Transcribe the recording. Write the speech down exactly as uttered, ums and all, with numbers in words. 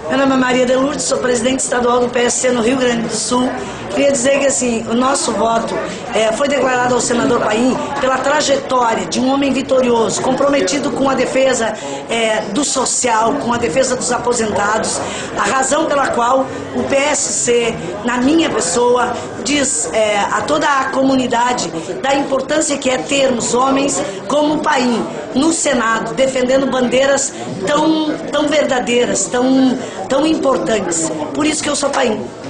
Meu nome é Maria de Lourdes, sou presidente estadual do P S C no Rio Grande do Sul. Queria dizer que assim, o nosso voto é, foi declarado ao senador Paim pela trajetória de um homem vitorioso, comprometido com a defesa é, do social, com a defesa dos aposentados, a razão pela qual o P S C, na minha pessoa, diz é, a toda a comunidade da importância que é termos homens como o Paim no Senado, defendendo bandeiras tão, tão verdadeiras, tão, tão importantes. Por isso que eu sou Paim.